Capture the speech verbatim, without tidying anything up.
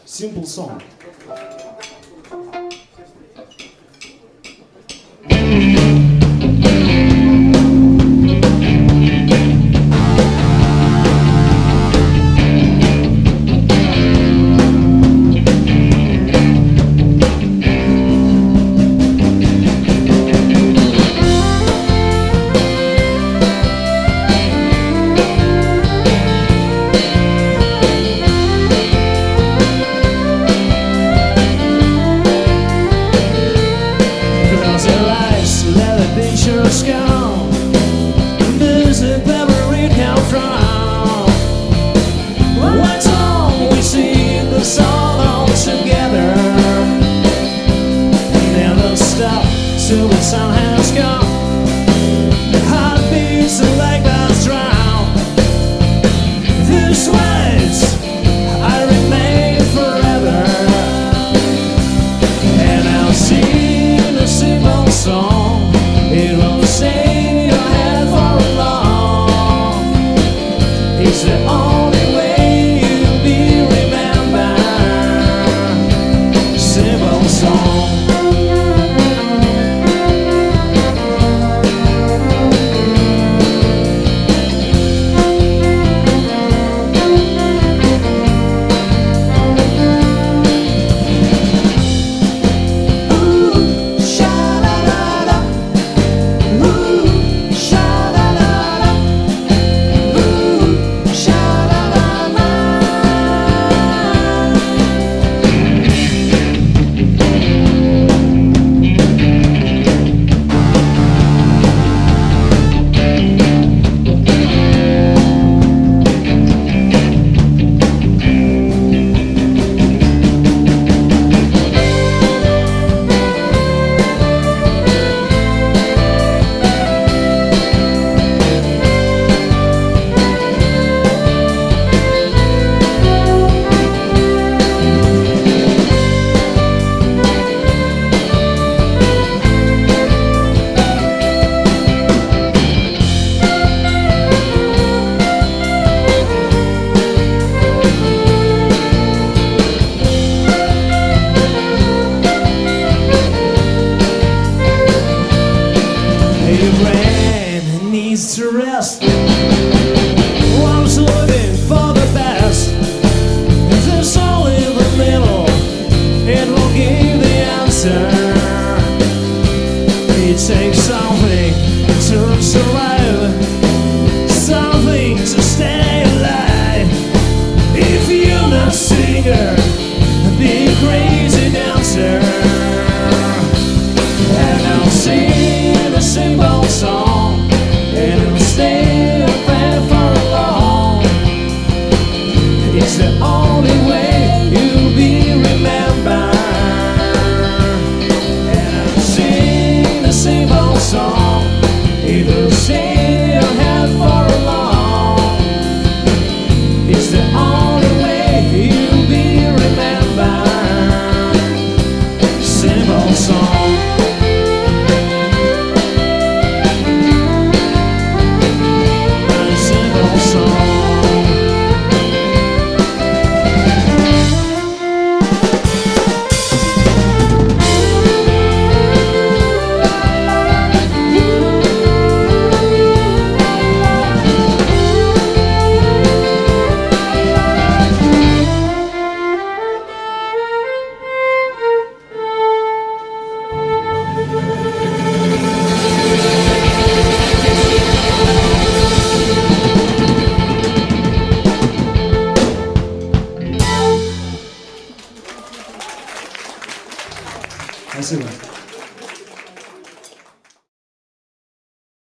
Simple song. Gone. Music that we come from. Why don't we sing the song all together? Never stop till the sun has gone. Heartbeats like us drown. These words I remain forever, and I'll sing a simple song. It won't stay in your head for long. It's the only way you'll be remembered. Simple song. Needs to rest. One's looking for the best. If there's only the middle, it will give the answer. It takes something to survive, something to stay alive. If you're not a singer, be a crazy dancer. And I'll sing a simple song. It'll stay up there for long. It's the only way you'll be remembered. And I'll sing a simple song. It'll stay in your head for long. It's the only way you'll be remembered. Simple song. Спасибо.